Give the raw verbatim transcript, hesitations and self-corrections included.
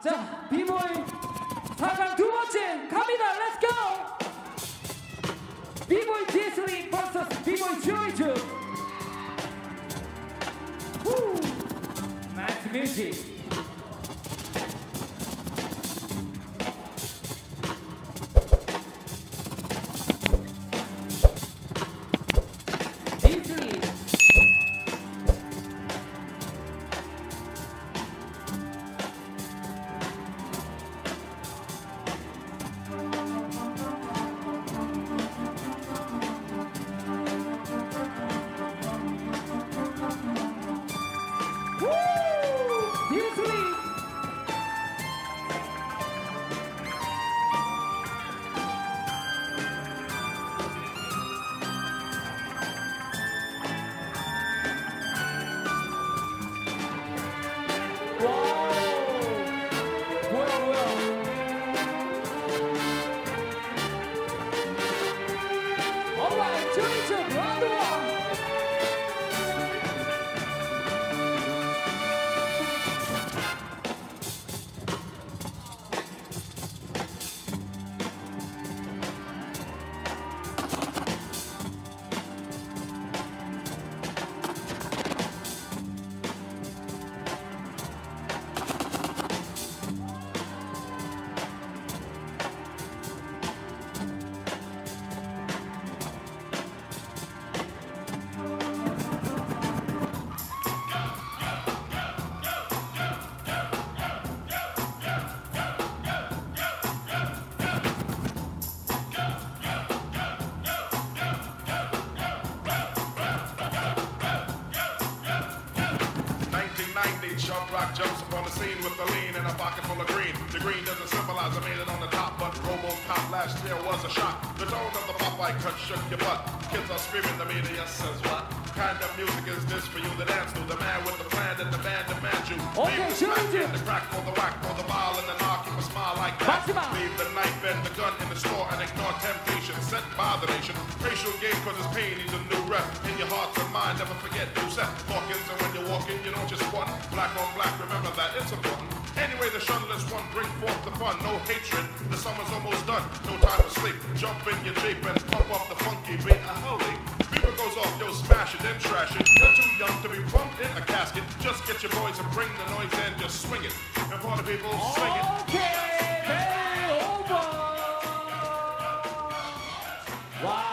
자, 비보이 사 강 두 번째 갑니다. Let's go! 비보이 디에스리 vs 비보이 조이즈. 후! 나이스 뮤직. Sharp rock jumps upon the scene with the lean and a pocket full of green. The green doesn't symbolize I made it on the top, but RoboCop last year was a shock. The tone of the Popeye cut shook your butt. Kids are screaming, the media says what? Kind of music is this for you to dance to? The man with the plan and the band demands you. Okay, leave the smack change it. and the crack for the whack for the ball and the knock. Keep a smile like that. Leave the knife and the gun in the store and ignore temptation sent by the nation. Racial game causes pain, needs a new rep. In your heart and mind, never forget you set Hawkins, and when you're walking, you don't just one. Black on black, remember that it's important. Anyway, the shunless one bring forth the fun. No hatred, the summer's almost done. No time to sleep. Jump in your Jeep and pump up the funky beat. A holy beeper goes off, yo, smash it, then trash it. You're too young to be pumped in a casket. Just get your boys and bring the noise and just swing it. And for the people, swing it. Okay, over. Wow.